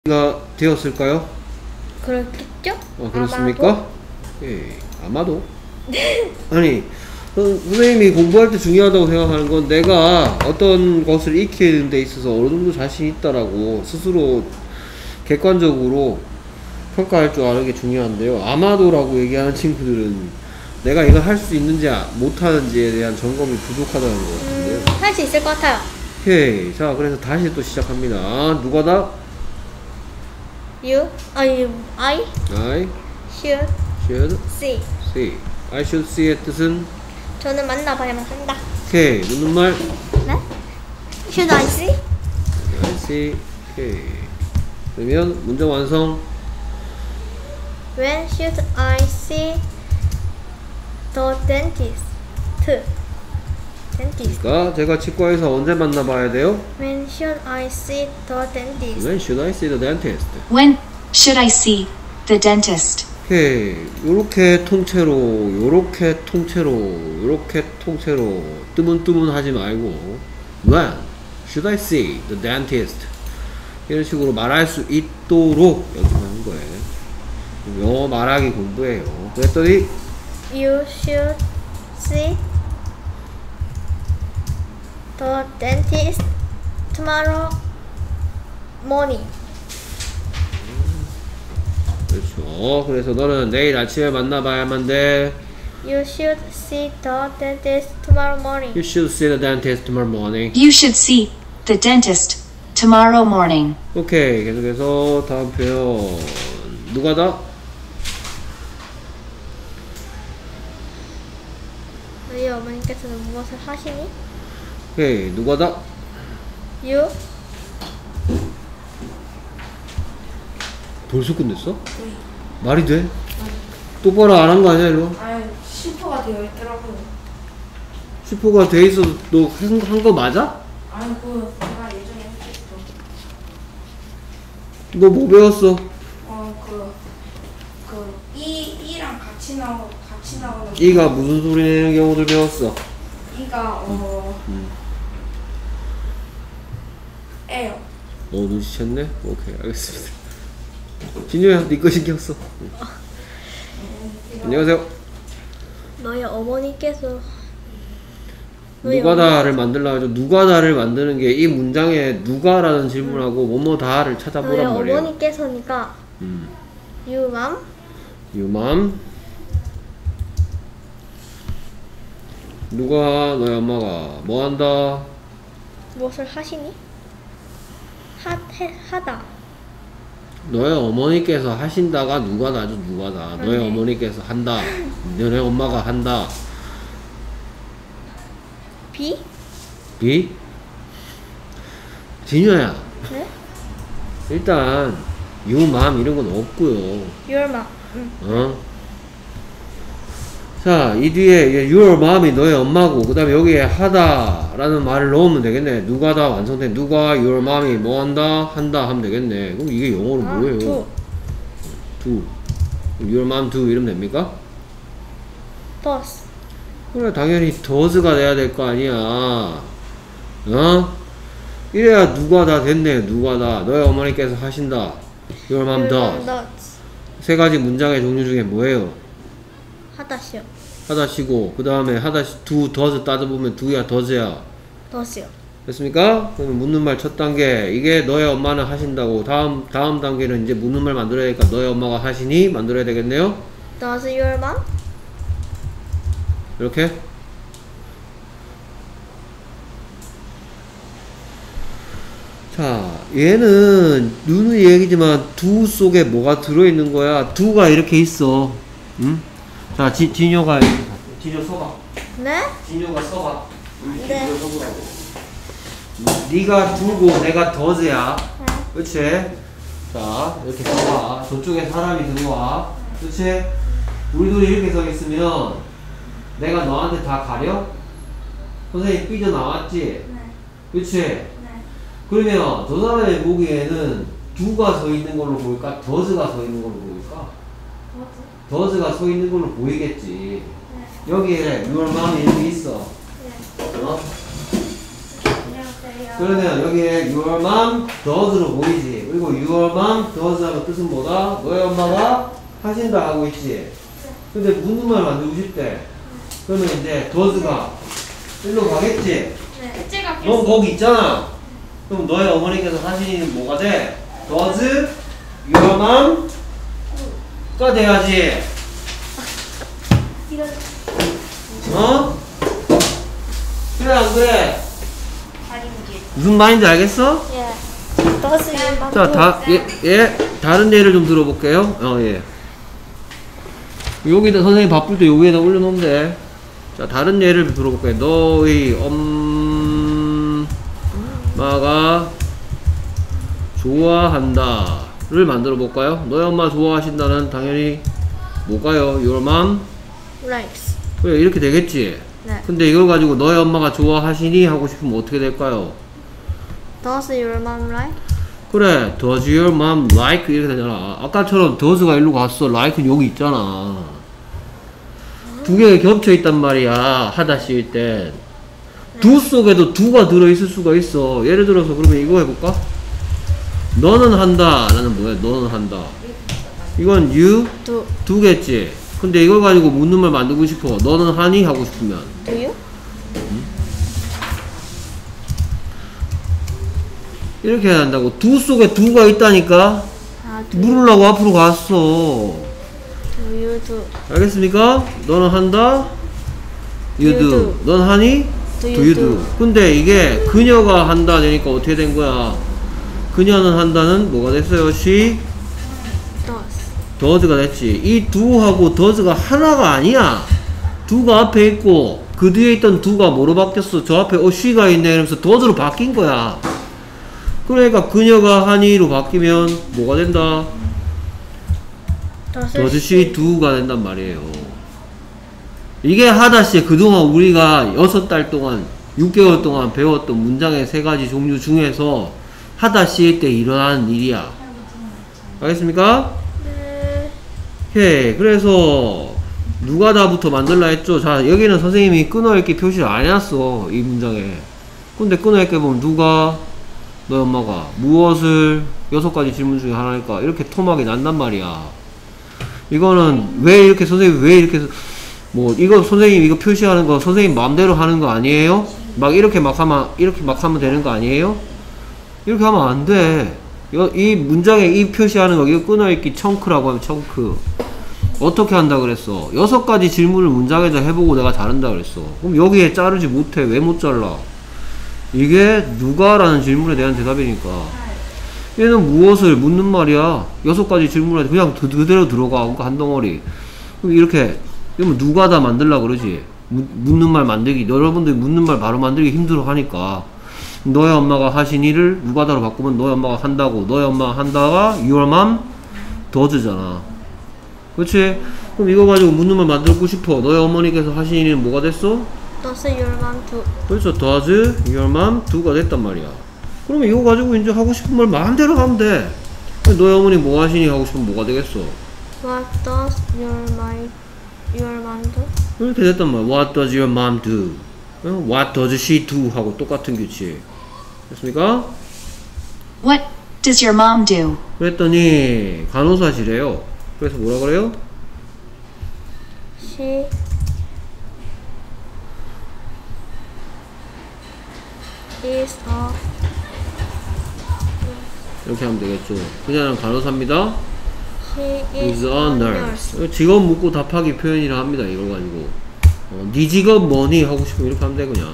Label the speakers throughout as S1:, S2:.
S1: 가 되었을까요?
S2: 그렇겠죠?
S1: 그렇습니까? 예, 아마도. 아니, 선생님이 공부할 때 중요하다고 생각하는 건 내가 어떤 것을 익히는 데 있어서 어느 정도 자신 있다라고 스스로 객관적으로 평가할 줄 아는 게 중요한데요. 아마도라고 얘기하는 친구들은 내가 이걸 할 수 있는지 못하는지에 대한 점검이 부족하다는 것 같은데요.
S2: 할 수 있을 것 같아요.
S1: 오케이. 자, 그래서 다시 또 시작합니다. 누가다?
S2: I
S1: should
S2: see.
S1: see. I should see의 뜻은?
S2: 저는 만나봐야만 한다.
S1: 오케이. 묻는 말?
S2: 네? Should I see?
S1: I see. 오케이. 그러면 문장 완성.
S2: When should I see the dentist?
S1: 그러니까 제가 치과에서 언제 만나봐야 돼요?
S2: When should I see the dentist?
S1: When should I see the dentist?
S3: When should I see the dentist?
S1: 오케이. 요렇게 통째로 뜨문뜨문 하지 말고 When should I see the dentist? 이런 식으로 말할 수 있도록 연습하는 거예요. 영어 말하기 공부예요. 그랬더니
S2: You should see the dentist tomorrow morning.
S1: 그렇죠. 그래서 너는 내일 아침에 만나봐야만 돼.
S2: You should see the dentist tomorrow morning.
S1: You should see the dentist tomorrow morning.
S3: You should see the dentist tomorrow morning.
S1: 오케이. 계속해서 다음 표현. 누가다?
S2: 너희 어머니께서는 무엇을 하시니?
S1: 오케이. 누가다?
S2: You
S1: 벌써 끝냈어? 말이 돼? 똑바로 안 한 거 아니야, 이거?
S4: 아니, 10%가 되어 있더라고요.
S1: 10호가 돼 있어도 너 한 거 맞아?
S4: 아니, 제가 예전에 했었어.
S1: 너 뭐 배웠어?
S4: 이랑 같이 나오는.
S1: 이가 무슨 소리 내는 경우들 배웠어?
S4: 이가, 에요.
S1: 눈치챘네? 오케이, 알겠습니다. 진효야, 네 거 신경 써. 안녕하세요.
S2: 너희 어머니께서
S1: 누가다를 만들려고 하죠. 누가다를 만드는 게 이 문장에 누가라는 질문하고 뭐뭐다를
S2: 너희
S1: 찾아보란 말이에요.
S2: 어머니께서니까 You mom
S1: You mom. 누가 너희 엄마가 뭐 한다?
S2: 무엇을 하시니? 하다.
S1: 너희 어머니께서 하신다가 누가다죠. 누가다. 너희 어머니께서 한다. 너네 엄마가 한다.
S2: Be?
S1: 비? 진효야.
S2: 네?
S1: 일단 you mom 이런 건 없고요.
S2: Your mom.
S1: 자, 이 뒤에 your mom이 너의 엄마고 그 다음에 여기에 하다 라는 말을 넣으면 되겠네. 누가다 완성된 누가 your mom이 뭐 한다? 한다 하면 되겠네. 그럼 이게 영어로 뭐예요? do. your mom do 이러면 됩니까?
S2: Does.
S1: 그래, 당연히 does가 돼야 될 거 아니야. 이래야 누가다 됐네. 누가다. 너의 어머니께서 하신다. your mom does. 세 가지 문장의 종류 중에 뭐예요?
S2: 하다시요.
S1: 하다시고 그 다음에 하다시 do, does 따져보면 do야 does야.
S2: does요.
S1: 됐습니까? 그러면 묻는 말 첫 단계 이게 너의 엄마는 하신다고 다음 단계는 이제 묻는 말 만들어야 되니까 너의 엄마가 하시니 만들어야 되겠네요.
S2: Does your mom?
S1: 이렇게 자 얘는 누누이 얘기지만 do 속에 뭐가 들어있는 거야. do가 이렇게 있어. 응? 자 진효가 진효 써봐.
S2: 네?
S1: 진효가 써봐.
S2: 네.
S1: 네가 두고 내가 does야.
S2: 네.
S1: 그치? 자 이렇게 써봐. 저쪽에 사람이 들어와. 그치? 우리 둘이 이렇게 서 있으면 내가 너한테 다 가려? 선생님 삐져나왔지?
S4: 네.
S1: 그치?
S4: 네.
S1: 그러면 저 사람의 보기에는 do가 서 있는 걸로 보일까? does가 서 있는 걸로 보일까? does가 서 있는 걸로 보이겠지. 여기에 your mom이 이렇게 있어.
S4: 네.
S1: 어?
S4: 안녕하세요.
S1: 그러면 여기에 your mom does로 보이지. 그리고 your mom does 하면 뜻은 뭐다? 너의 엄마가 하신다 하고 있지. 근데 묻는 말 만들고 싶대. 그러면 이제 does가 일로 가겠지.
S2: 네.
S4: 셋째가
S1: 넌 거기 있잖아. 그럼 너의 어머니께서 하시는 뭐가 돼? does your mom가 돼야지.
S2: 이거
S1: 어? 그래 안 그래?
S4: 다림질.
S1: 무슨 말인지 알겠어?
S2: 예. does your mom
S1: 자, 다른 예를 좀 들어볼게요. 예. 여기다 선생님 바쁠 때 여기에다 올려놓으면 돼. 자, 다른 예를 들어볼게요. 너의 엄마가 좋아한다를 만들어 볼까요? 너의 엄마 좋아하신다는 당연히 뭐가요? Your mom?
S2: likes.
S1: 그래, 이렇게 되겠지.
S2: 네.
S1: 근데 이걸 가지고 너의 엄마가 좋아하시니 하고 싶으면 어떻게 될까요?
S2: does your mom like?
S1: 그래, does your mom like 이렇게 되잖아. 아까처럼 does가 일로 갔어. like는 여기 있잖아. 두 개가 겹쳐 있단 말이야. 하다 씌일 땐. do 속에도 do가 들어있을 수가 있어. 예를 들어서 그러면 이거 해볼까? 너는 한다. 나는 뭐야? 너는 한다. 이건 you
S2: do
S1: do겠지. 근데 이걸 가지고 묻는 말 만들고 싶어. 너는 하니? 하고 싶으면.
S2: do you?
S1: 이렇게 해야 한다고. do 속에 do가 있다니까.
S2: 아, do
S1: 물으려고 앞으로 갔어.
S2: you do?
S1: 알겠습니까? 너는 한다? You
S2: You
S1: do.
S2: do.
S1: 넌 하니?
S2: Do
S1: Do
S2: you
S1: you
S2: do?
S1: do. 근데 이게 그녀가 한다 되니까 어떻게 된 거야? 그녀는 한다는 뭐가 됐어요? She
S2: does.
S1: does가 됐지. 이 do하고 does가 하나가 아니야. do가 앞에 있고 그 뒤에 있던 do가 뭐로 바뀌었어? 저 앞에 she가 있네 이러면서 does로 바뀐 거야. 그러니까 그녀가 하니로 바뀌면 뭐가 된다? does she do가 된단 말이에요. 이게 하다시 그동안 우리가 6달 동안 6개월 동안 배웠던 문장의 3가지 종류 중에서 하다시일 때 일어나는 일이야. 알겠습니까?
S2: 네.
S1: 오케이. 그래서 누가 다부터 만들라 했죠? 자, 여기는 선생님이 끊어읽기 표시를 안 해놨어. 이 문장에. 근데 끊어읽기 보면 누가? 너희 엄마가 무엇을 6가지 질문 중에 하나니까 이렇게 토막이 난단 말이야. 이거는 왜 이렇게 선생님이 왜 이렇게 뭐 이거 선생님 이거 표시하는 거 선생님 마음대로 하는 거 아니에요? 막 이렇게 막 하면 되는 거 아니에요? 이렇게 하면 안 돼. 이 문장에 이 표시하는 거 이거 끊어읽기 청크라고 하면 청크. 어떻게 한다 그랬어? 6가지 질문을 문장에다 해보고 내가 자른다 그랬어. 그럼 여기에 자르지 못해. 왜 못 잘라? 이게 누가라는 질문에 대한 대답이니까. 얘는 무엇을 묻는 말이야. 6가지 질문에 그냥 그대로 들어가. 그러니까 한 덩어리. 그럼 이렇게 그러면 누가 다 만들라 그러지. 묻는 말 만들기. 여러분들이 묻는 말 바로 만들기 힘들어 하니까. 너의 엄마가 하신 일을 누가 다로 바꾸면 너의 엄마가 한다고. 너의 엄마가 한다가 your mom does잖아. 그렇지? 그럼 이거 가지고 묻는 말 만들고 싶어. 너의 어머니께서 하신 일은 뭐가 됐어?
S2: does your mom do?
S1: 그렇죠. does your mom do가 됐단 말이야. 그러면 이거 가지고 이제 하고 싶은 말 마음대로 하면 돼. 너의 어머니 뭐 하시니 하고 싶으면 뭐가 되겠어?
S2: What does your mom do?
S1: 이렇게 됐단 말이야. What does your mom do? What does she do? 하고 똑같은 규칙. 됐습니까?
S3: What does your mom do?
S1: 그랬더니 간호사시래요. 그래서 뭐라 그래요?
S2: She is a
S1: 이렇게 하면 되겠죠. 그냥 간호사입니다.
S2: she
S1: is
S2: is
S1: a
S2: a
S1: nurse.
S2: nurse.
S1: 직업 묻고 답하기 표현이라 합니다. 이걸 가지고 네 직업 뭐니? 하고 싶으면 이렇게 하면 돼. 그냥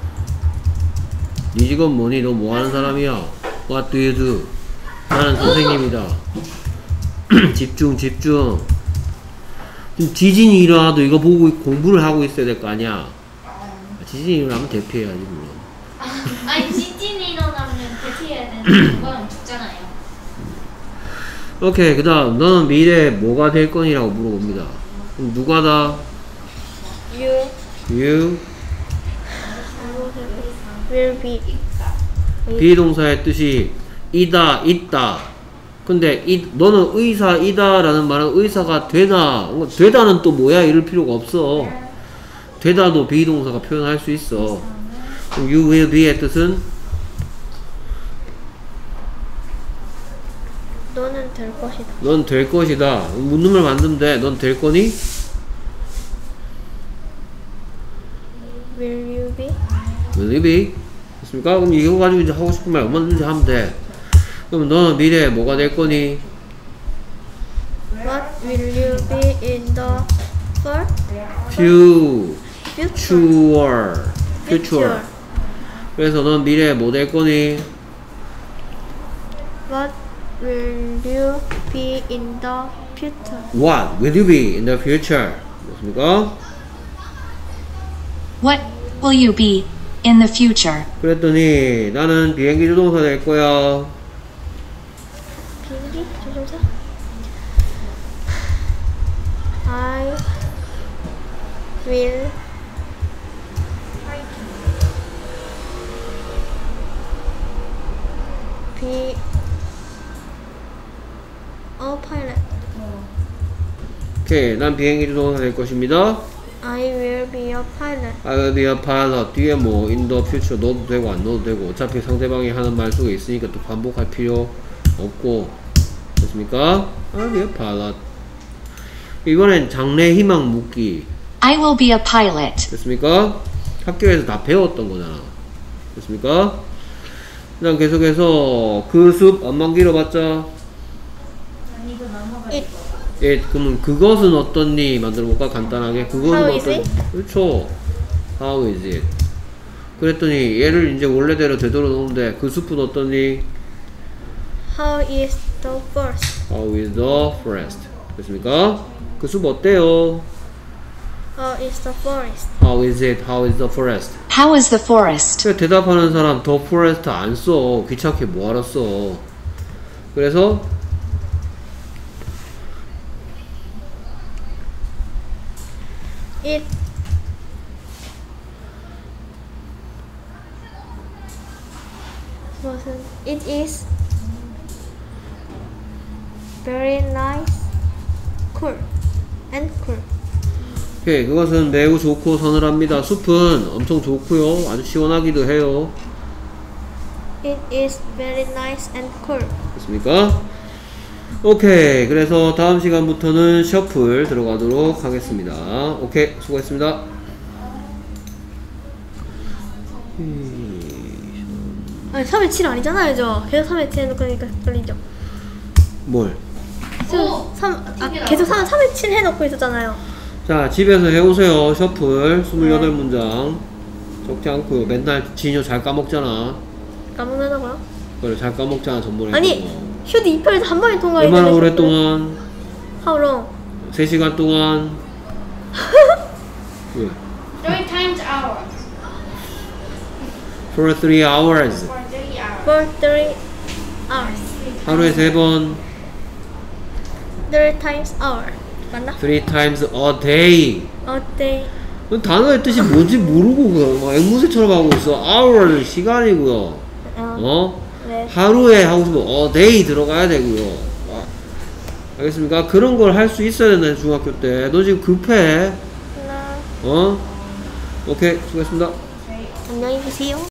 S1: 네 직업 뭐니? 너 뭐 하는 사람이야? What do you do? 나는 선생님이다. 집중. 지금 지진이 일어나도 이거 보고 공부를 하고 있어야 될 거 아니야. 지진이 일어나면 대피해야지 물론.
S5: 아니 지진이 일어나면 대피해야 되는 건 죽잖아요.
S1: 오케이. 그 다음 너는 미래에 뭐가 될 거니라고 물어봅니다. 그럼 누가 다? You
S2: will be
S1: 비동사의 뜻이 이다, 있다. 근데 너는 의사이다 라는 말은 의사가 되다. 되다는 또 뭐야? 이럴 필요가 없어. 되다도 비동사가 표현할 수 있어. You will be의 뜻은
S2: 너는 될 것이다.
S1: 넌 될 것이다. 묻는 말 만든데 넌 될 거니?
S2: Will you be?
S1: Will you be? 됐습니까? 그럼 이거 가지고 이제 하고 싶은 말 얼마든지 하면 돼. 그럼 너는 미래에 뭐가 될 거니?
S2: What will you be in the
S1: future. 그래서 넌 미래에 뭐 될 거니?
S2: What will you be in the future?
S1: What will you be in the future? 됐습니까?
S3: What will you be in the future?
S1: 그랬더니 나는 비행기 조종사 될 거야.
S2: 비행기 조종사? I will be a pilot.
S1: 오케이, 난 비행기 조종사 될 것입니다.
S2: I will be a pilot.
S1: I will be a pilot. 뒤에 뭐 in the future 넣어도 되고 안 넣어도 되고 어차피 상대방이 하는 말 속에 있으니까 또 반복할 필요 없고. 됐습니까? I will be a pilot. 이번엔 장래 희망 묻기.
S3: I will be a pilot.
S1: 됐습니까? 학교에서 다 배웠던 거잖아. 됐습니까? 그다음 계속해서 그 숲 안만 길어봤자 그러면 그것은 어떻니? 만들어볼까? 간단하게 그것은
S2: How is
S1: 어떤
S2: it?
S1: 그렇죠. How is it? 그랬더니 얘를 이제 원래대로 되돌아 놓는데 그 숲은 어떻니?
S2: How is the forest?
S1: How is the forest? 됐습니까? 그 숲 어때요?
S2: How is the forest?
S1: How is it? How is the forest?
S3: How is the forest?
S1: 그래, 대답하는 사람 the forest 안 써. 귀찮게 뭐하러 써. 그래서
S2: It wasn't. It is very nice, cool, and cool.
S1: 오케이, 그것은 매우 좋고 서늘합니다. 숲은 엄청 좋고요. 아주 시원하기도 해요.
S2: It is very nice and cool.
S1: 됐습니까? 오케이, 그래서 다음 시간부터는 셔플 들어가도록 하겠습니다. 오케이, 수고했습니다.
S2: 아니 3회 7 아니잖아요, 저. 계속 3회 7 해놓으니까 걸리죠.
S1: 뭘?
S2: 계속 3회 7 해놓고 있었잖아요.
S1: 자, 집에서 해오세요. 셔플 28문장 적지 않고요. 맨날 진효 잘 까먹잖아.
S2: 까먹는다고요?
S1: 그래, 잘 까먹잖아. 전번에
S2: 아니
S1: 했던 거.
S2: 휴드 2편에서 한 번에 통과했는데.
S1: 얼마나 오랫동안?
S2: How long?
S1: 3시간 동안. 왜?
S5: 3 times hour.
S1: For 3 hours.
S5: For 3 hours.
S2: For 3 hours.
S1: 하루에 3번.
S2: 3 times hour. 맞나?
S1: 3 times a day.
S2: A day.
S1: 단어의 뜻이 뭔지 모르고 그냥 막 앵무새처럼 하고 있어. hour 시간이고요. 어?
S2: 네.
S1: 하루에 하고 싶으면 a day 들어가야 되고요. 알겠습니까? 그런 걸 할 수 있어야 된다. 중학교 때. 너 지금 급해.
S2: 하나.
S1: 어? 오케이, 수고했습니다.
S2: 안녕히 계세요.